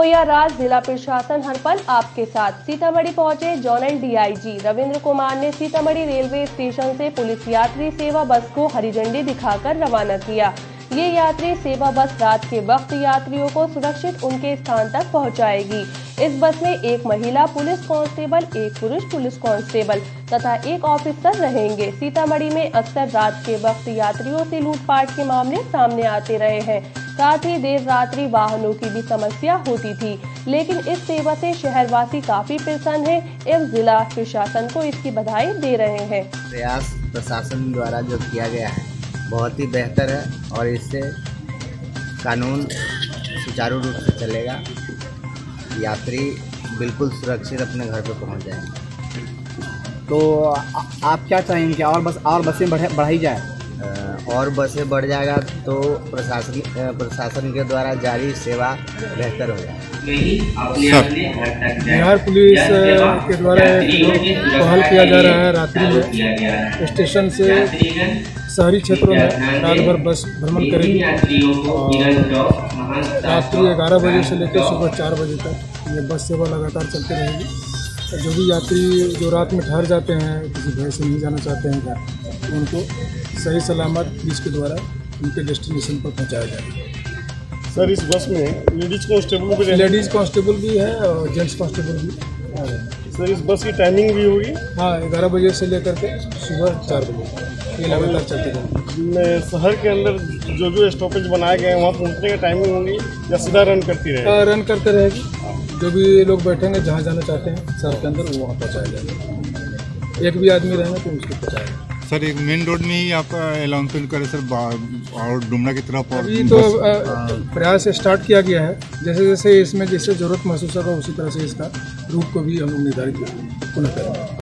हो या रात, जिला प्रशासन हर पल आपके साथ। सीतामढ़ी पहुंचे जोनल डीआईजी रविंद्र कुमार ने सीतामढ़ी रेलवे स्टेशन से पुलिस यात्री सेवा बस को हरी झंडी दिखाकर रवाना किया। ये यात्री सेवा बस रात के वक्त यात्रियों को सुरक्षित उनके स्थान तक पहुंचाएगी। इस बस में एक महिला पुलिस कांस्टेबल, एक पुरुष पुलिस कांस्टेबल तथा एक ऑफिसर रहेंगे। सीतामढ़ी में अक्सर रात के वक्त यात्रियों से लूटपाट के मामले सामने आते रहे हैं। साथ ही देर रात्रि वाहनों की भी समस्या होती थी, लेकिन इस सेवा से शहरवासी काफी प्रसन्न है एवं जिला प्रशासन को इसकी बधाई दे रहे हैं। प्रयास प्रशासन द्वारा जो किया गया है बहुत ही बेहतर है और इससे कानून सुचारू रूप से चलेगा। यात्री बिल्कुल सुरक्षित अपने घर पर पहुंच जाएंगे। तो आप क्या चाहेंगे और बसें बढ़ाई जाए? और बसें बढ़ जाएगा तो प्रशासन के द्वारा जारी सेवा बेहतर होगा। बिहार पुलिस के द्वारा पहल किया जा रहा है रात्रि में स्टेशन से शहरी क्षेत्रों में रात भर बस भ्रमण करेगी और रात्रि 11 बजे से लेकर सुबह 4 बजे तक ये बस सेवा लगातार चलती रहेगी। जो भी यात्री जो रात में ठहर जाते हैं, किसी भय से नहीं जाना चाहते हैं घर, तो उनको सही सलामत पुलिस के द्वारा उनके डेस्टिनेशन पर पहुंचाया जाएगा। सर, इस बस में लेडीज़ कांस्टेबल भी है और जेंट्स कांस्टेबल भी है। सर, इस बस की टाइमिंग भी होगी? हाँ, 11 बजे से लेकर के सुबह 4 बजे ये लगातार चलते रहेंगे। शहर के अंदर जो स्टॉपेज बनाए गए हैं वहाँ पहुँचने की टाइमिंग होगी या सीधा रन करती रहेगी? रन करते रहेगी। जो भी लोग बैठेंगे जहाँ जाना चाहते हैं शहर के अंदर, वो वहाँ पहुँचाया जाएगा। एक भी आदमी रहेगा तो उसको पहुँचाएगा। सर, एक मेन रोड में ही आप अनाउंसमेंट करें सर, और डुमरा की तरफ? अभी तो प्रयास स्टार्ट किया गया है। जैसे जैसे इसमें जैसे ज़रूरत महसूस होगा उसी तरह से इसका रूट को भी हम निर्धारित करेंगे।